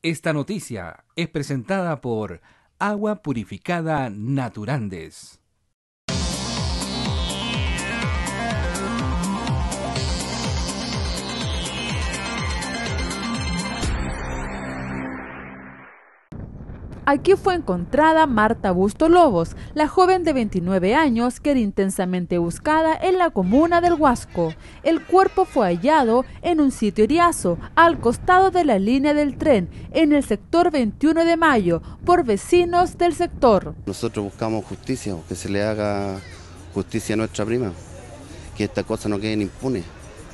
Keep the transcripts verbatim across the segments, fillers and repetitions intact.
Esta noticia es presentada por Agua Purificada Naturandes. Aquí fue encontrada Marta Busto Lobos, la joven de veintinueve años que era intensamente buscada en la comuna del Huasco. El cuerpo fue hallado en un sitio eriazo, al costado de la línea del tren, en el sector veintiuno de mayo, por vecinos del sector. Nosotros buscamos justicia, que se le haga justicia a nuestra prima, que esta cosa no quede impune.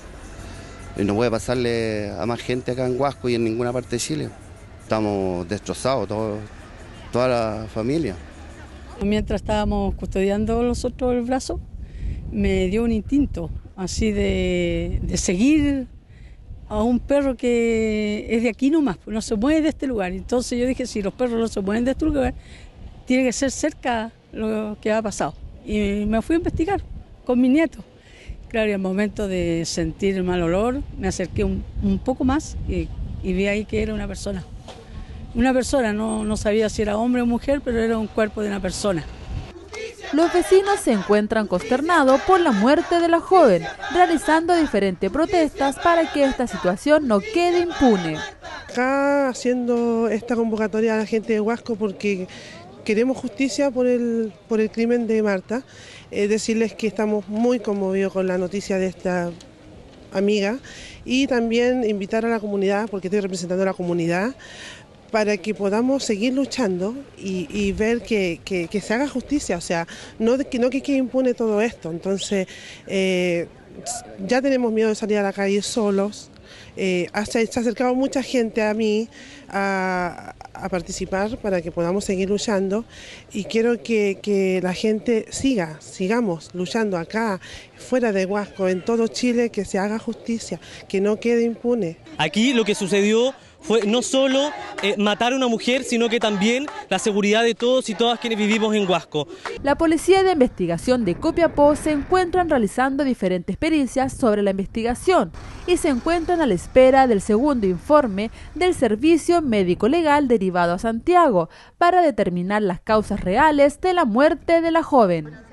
Y no puede pasarle a más gente acá en Huasco y en ninguna parte de Chile. Estamos destrozados todos. Toda la familia. Mientras estábamos custodiando nosotros el brazo, me dio un instinto así de, de seguir a un perro que es de aquí nomás, no se mueve de este lugar. Entonces yo dije, si los perros no se mueven de este lugar, tiene que ser cerca lo que ha pasado. Y me fui a investigar con mi nieto. Claro, y al momento de sentir el mal olor, me acerqué un, un poco más y, y vi ahí que era una persona. Una persona, no, no sabía si era hombre o mujer, pero era un cuerpo de una persona. Los vecinos se encuentran consternados por la muerte de la joven, realizando diferentes protestas para que esta situación no quede impune. Acá haciendo esta convocatoria a la gente de Huasco porque queremos justicia por el, por el crimen de Marta. Eh, decirles que estamos muy conmovidos con la noticia de esta amiga y también invitar a la comunidad, porque estoy representando a la comunidad, para que podamos seguir luchando y, y ver que, que, que se haga justicia, o sea, no que no que quede impune todo esto. Entonces, eh, ya tenemos miedo de salir a la calle solos, eh, se ha acercado mucha gente a mí a, a participar para que podamos seguir luchando y quiero que, que la gente siga, sigamos luchando acá, fuera de Huasco, en todo Chile, que se haga justicia, que no quede impune. Aquí lo que sucedió fue no solo eh, matar a una mujer, sino que también la seguridad de todos y todas quienes vivimos en Huasco. La Policía de Investigación de Copiapó se encuentran realizando diferentes pericias sobre la investigación y se encuentran a la espera del segundo informe del Servicio Médico Legal derivado a Santiago para determinar las causas reales de la muerte de la joven.